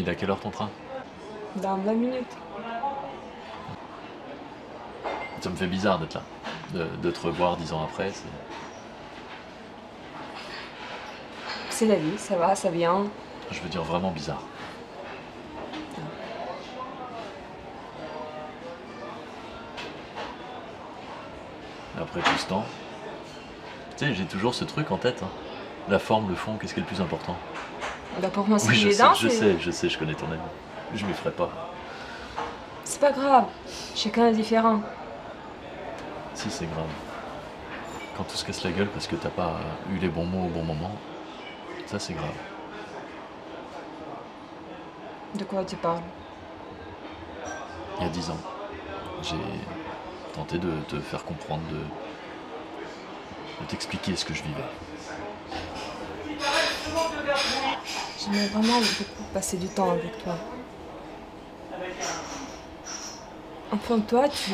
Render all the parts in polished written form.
Il est à quelle heure ton train? Dans 20 minutes. Ça me fait bizarre d'être là. De te revoir 10 ans après, c'est... C'est la vie, ça va, ça vient. Je veux dire vraiment bizarre. Après tout ce temps, tu sais, j'ai toujours ce truc en tête. Hein. La forme, le fond, qu'est-ce qui est le plus important? Bah pour moi, c'est Oui, évident. je sais, je connais ton avis. Je m'y ferai pas. C'est pas grave, chacun est différent. Si, c'est grave. Quand tout se casse la gueule parce que t'as pas eu les bons mots au bon moment, ça c'est grave. De quoi tu parles? Il y a 10 ans, j'ai tenté de te faire comprendre, de t'expliquer ce que je vivais. J'aimerais vraiment beaucoup passer du temps avec toi. Enfin, toi, tu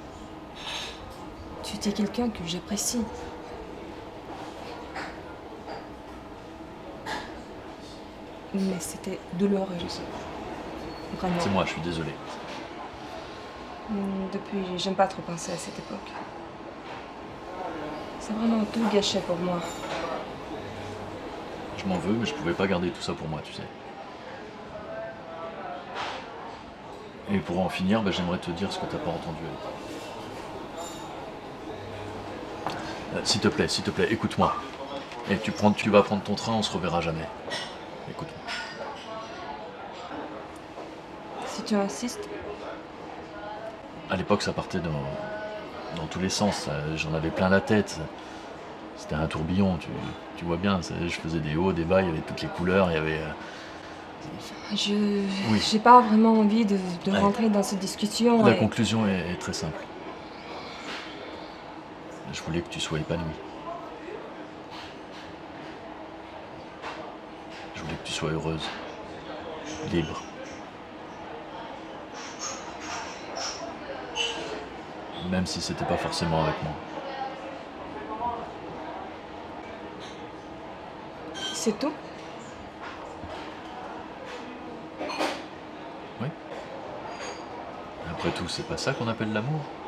es quelqu'un que j'apprécie. Mais c'était douloureux. Je sais. Vraiment. C'est moi, je suis désolé. Depuis, j'aime pas trop penser à cette époque. C'est vraiment tout gâché pour moi. Je m'en veux, mais je pouvais pas garder tout ça pour moi, tu sais. Et pour en finir, bah, j'aimerais te dire ce que t'as pas entendu. S'il te plaît, écoute-moi. Et tu vas prendre ton train, on se reverra jamais. Écoute-moi. Si tu insistes. À l'époque, ça partait dans tous les sens. J'en avais plein la tête. C'était un tourbillon, tu vois bien. Je faisais des hauts, des bas, il y avait toutes les couleurs, il y avait... Oui. J'ai pas vraiment envie de rentrer dans cette discussion. La conclusion est très simple. Je voulais que tu sois épanoui. Je voulais que tu sois heureuse, libre. Même si c'était pas forcément avec moi. C'est tout? Oui. Après tout, c'est pas ça qu'on appelle l'amour.